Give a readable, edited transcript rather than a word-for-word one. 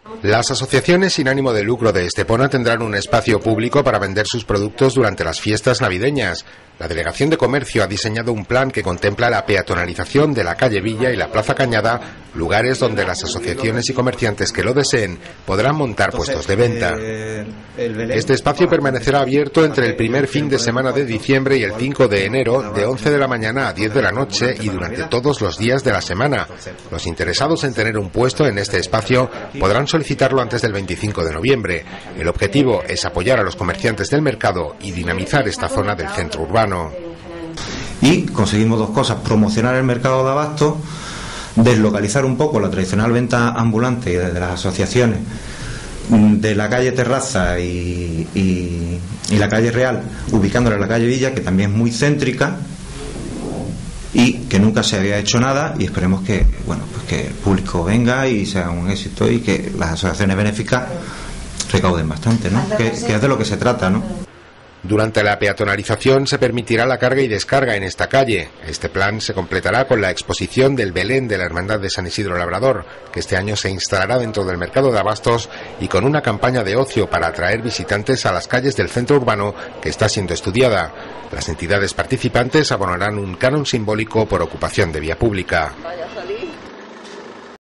Las asociaciones sin ánimo de lucro de Estepona tendrán un espacio público para vender sus productos durante las fiestas navideñas. La Delegación de Comercio ha diseñado un plan que contempla la peatonalización de la calle Villa y la Plaza Cañada, lugares donde las asociaciones y comerciantes que lo deseen podrán montar puestos de venta. Este espacio permanecerá abierto entre el primer fin de semana de diciembre y el 5 de enero, de 11 de la mañana a 10 de la noche y durante todos los días de la semana. Los interesados en tener un puesto en este espacio podrán solicitarlo antes del 25 de noviembre. El objetivo es apoyar a los comerciantes del mercado y dinamizar esta zona del centro urbano. Y conseguimos dos cosas: promocionar el mercado de abasto, deslocalizar un poco la tradicional venta ambulante de las asociaciones de la calle Terraza y la calle Real, ubicándola en la calle Villa, que también es muy céntrica y que nunca se había hecho nada, y esperemos que que el público venga y sea un éxito y que las asociaciones benéficas recauden bastante, ¿no? Que es de lo que se trata, ¿no? Durante la peatonalización se permitirá la carga y descarga en esta calle. Este plan se completará con la exposición del Belén de la Hermandad de San Isidro Labrador, que este año se instalará dentro del mercado de abastos, y con una campaña de ocio para atraer visitantes a las calles del centro urbano que está siendo estudiada. Las entidades participantes abonarán un canon simbólico por ocupación de vía pública.